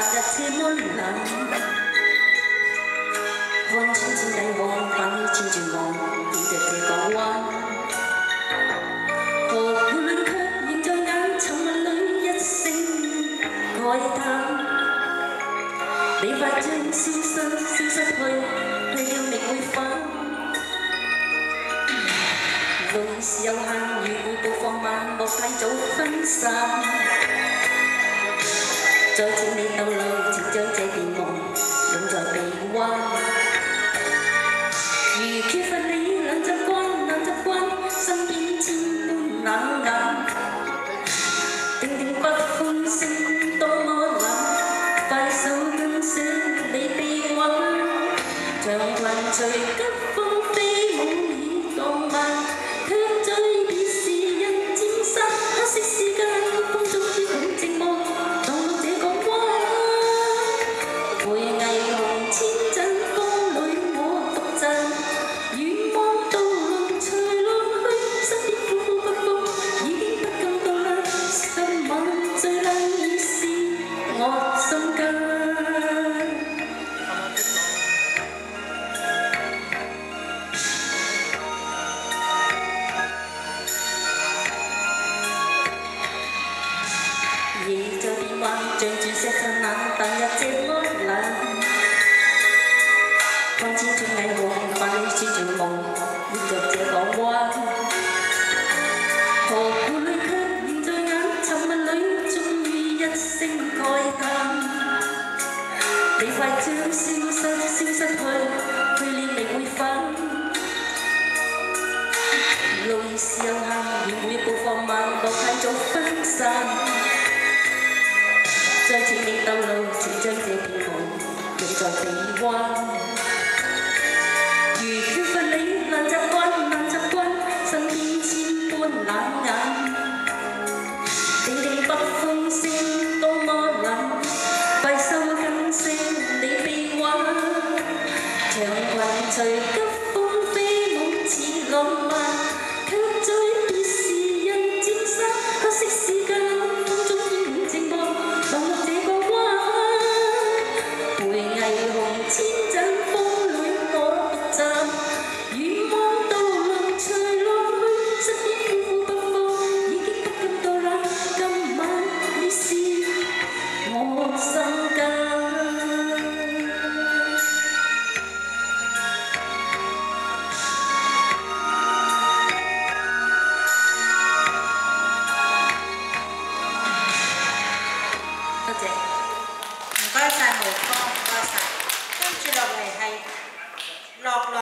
日這麼冷，看穿千里往返千絕望，點着這個彎。何故戀卻仍在眼沉默裏一聲慨嘆？你快將消失去，去了覓會返。路是有限，如每步放慢，莫太早分散。再請你逗留，請將這段夢擁在臂彎。如缺乏你冷習慣，身邊千般冷眼。叮叮北風聲多麼冷，快手跟上你臂彎。長裙隨急風飛舞已浪漫，卻在別時人漸散。可惜時間風中飄很寂寞。夜在變幻，像鑽石燦爛，但日這麼冷。看千串霓虹，扮你穿着夢，活着這個彎。何故淚卻仍在眼沉默裏，終於一聲慨嘆。你快將消失去，去了未會返。路是有限，如每步放慢，莫太早分散。再請你逗留，請將這片夢擁在臂彎。如缺乏你難習慣，身邊千般冷眼。叮叮北風聲多麼冷，快收緊聲你臂彎。長裙隨急風飛舞似浪漫，卻在別時人漸散。可惜時間風中飄很寂寞。千陣風裏我獨站，遠望道路隨浪去，身邊呼不放，已經不感到冷。今晚你是我心間。多謝， 唔該曬毛哥，唔該曬。跟住落嚟係樂樂。